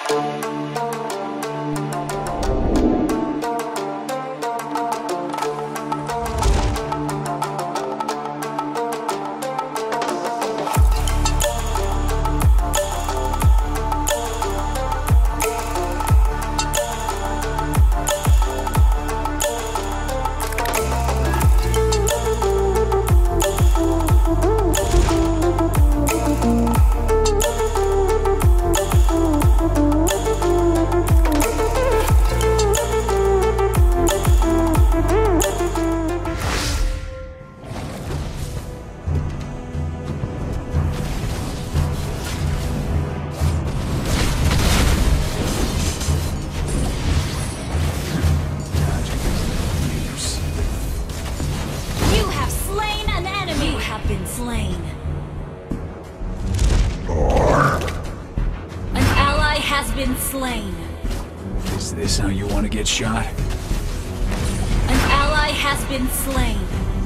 Slain. Is this how you want to get shot? An ally has been slain.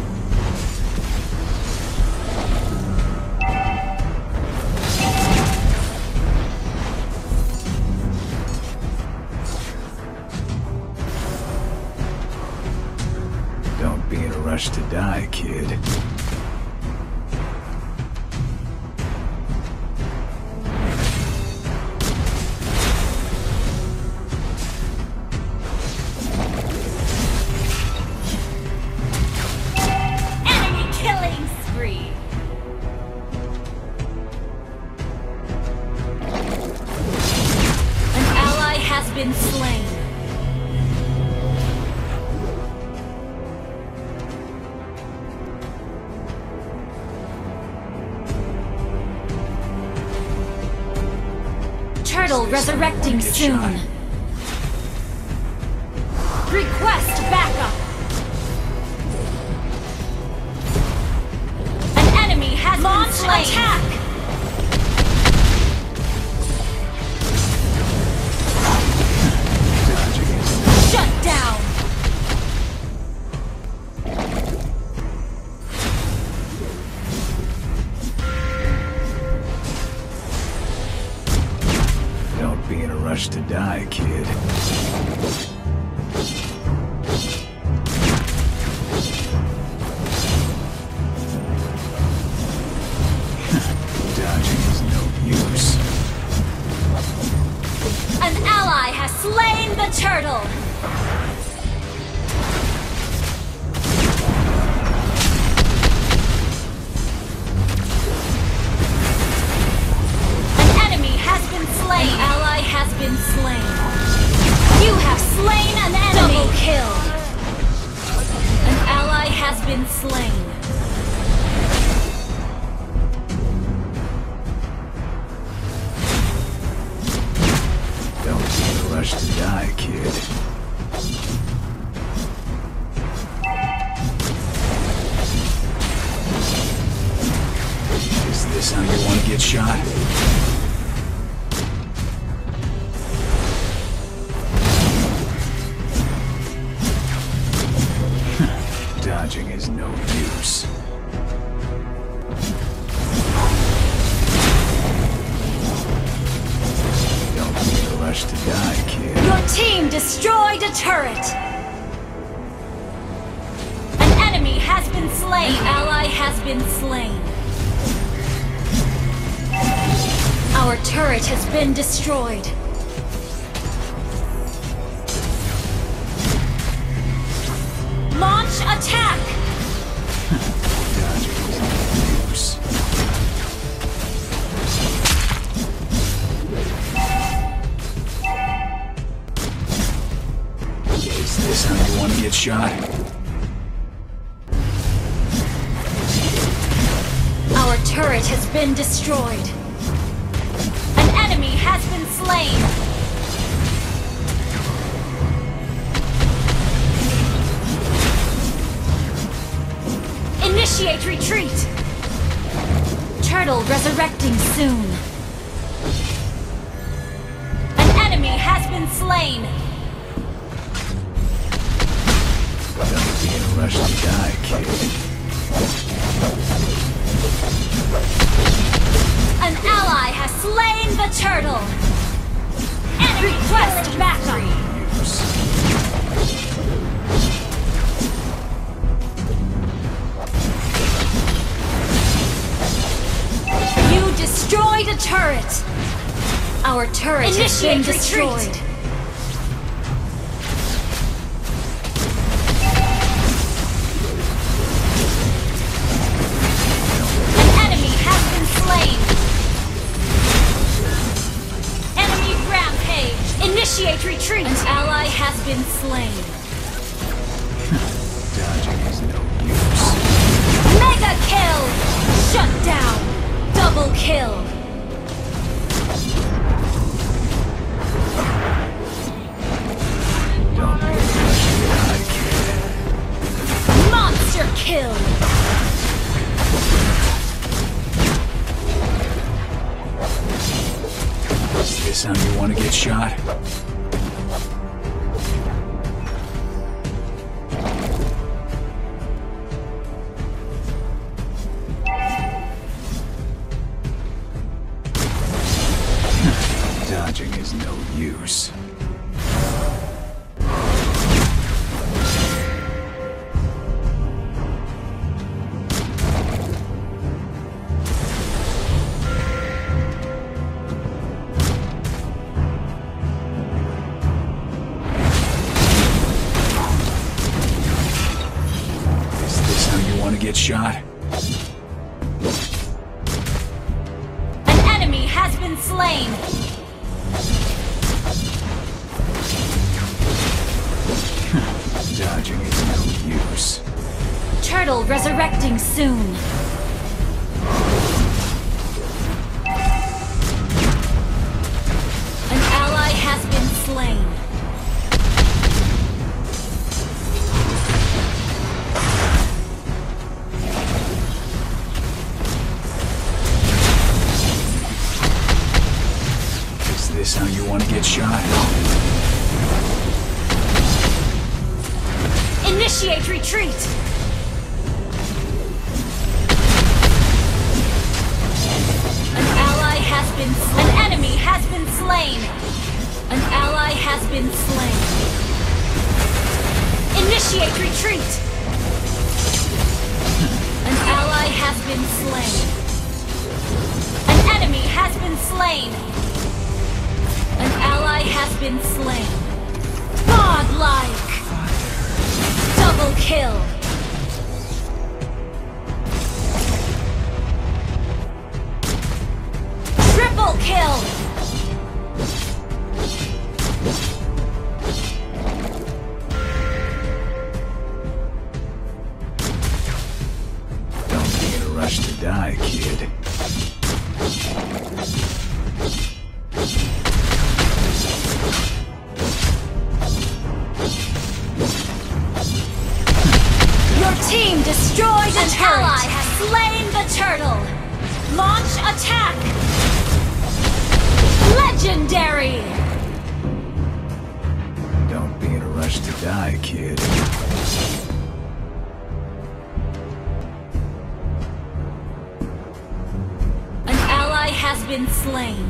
Don't be in a rush to die, kid. Been slain. Turtle resurrecting soon. Request backup. An enemy has been slain. Attack. Shut down! Don't be in a rush to die, kid. Dodging is no use. An ally has slain the turtle! An ally has been slain. You have slain an enemy. Double kill. An ally has been slain. Don't be in a rush to die, kid. Is this how you want to get shot? Dodging is no use. Don't be in a rush to die, kid. Your team destroyed a turret! An enemy has been slain. An ally has been slain. Our turret has been destroyed. Launch attack! Dodging is no use. Is this how you want to get shot? Our turret has been destroyed. An enemy has been slain. Initiate retreat! Turtle resurrecting soon. An enemy has been slain. Don't be in a rush to die, kid. An ally has slain the turtle. Request backup! You destroyed a turret! Our turret has been destroyed. An enemy has been slain. Enemy rampage. Initiate retreat. An ally has been slain. Dodging is no use. Mega kill! Shut down! Double kill! Don't be a rush to die, kid. Monster kill! Is this how you want to get shot? Dodging is no use. Is this how you want to get shot? An enemy has been slain! Dodging is no use. Turtle resurrecting soon. An ally has been slain. Is this how you want to get shot? Initiate retreat! An enemy has been slain! An ally has been slain. Initiate retreat! An ally has been slain. An enemy has been slain! An ally has been slain. Godlike! Double kill! Triple kill! Don't be in a rush to die, kid. Your team destroyed a turret! An ally has slain the turtle! Launch attack! Legendary! Don't be in a rush to die, kid. An ally has been slain.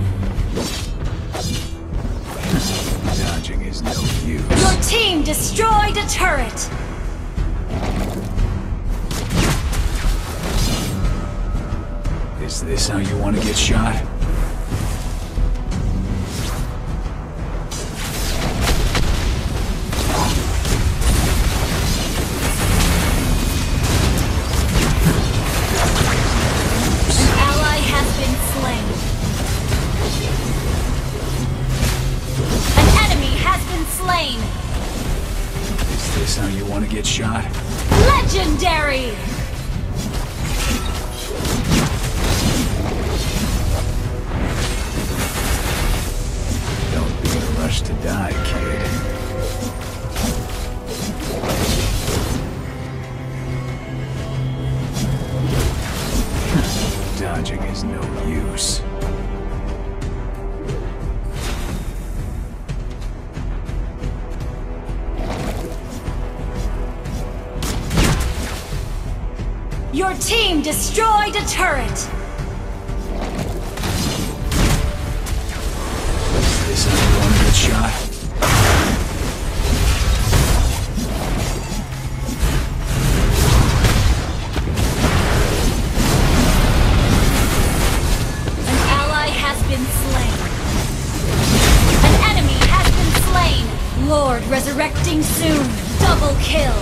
Dodging is no use. Your team destroyed a turret! Is this how you want to get shot? An ally has been slain. An enemy has been slain. Is this how you want to get shot? Legendary! Don't be in a rush to die, kid. Dodging is no use. Your team destroyed a turret! Is this how you want to get shot? Resurrecting soon. Double kill.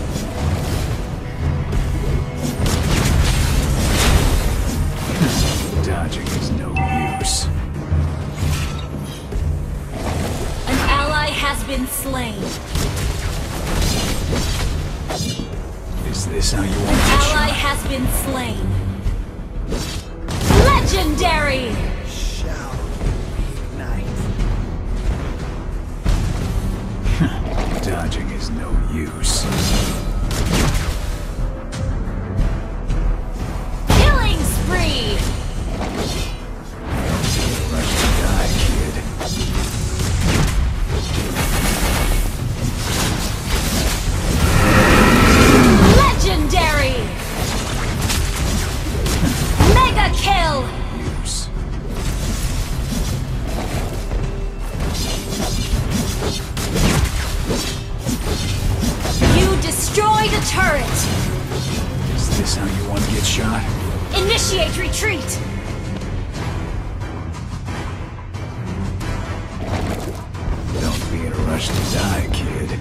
Dodging is no use. An ally has been slain. Is this how you want An to ally shot? has been slain. Legendary! Shall ignite. Dodging is no use. Killing spree! Rush to die, kid. Legendary! Mega kill! Use. You destroyed a turret! Is this how you want to get shot? Initiate retreat! Don't be in a rush to die, kid.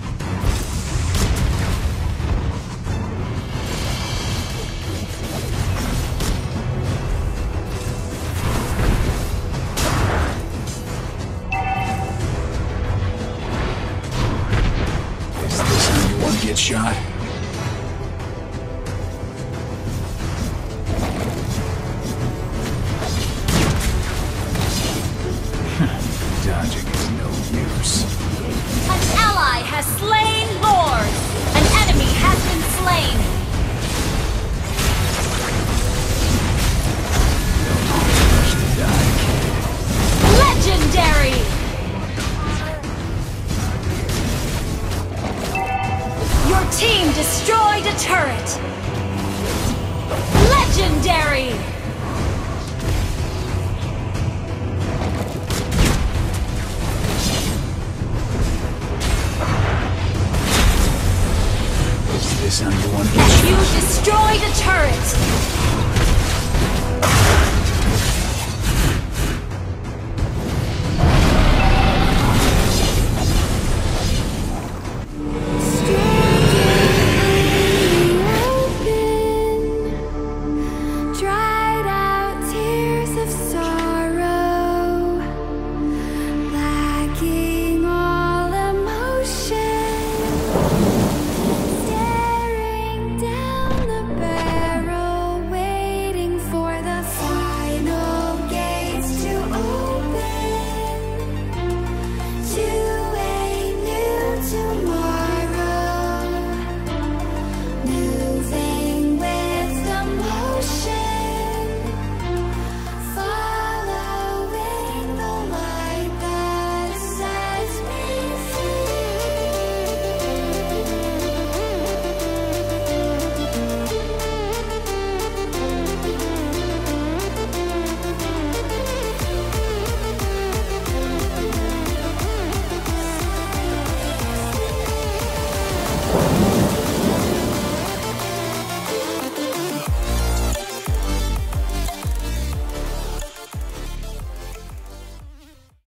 Is this how you want to get shot? Dodging is no use. An ally has slain Lord! An enemy has been slain! Rush to die, kid. Legendary! Your team destroyed a turret! Legendary! Is this how you want to get You shot? destroyed a turret!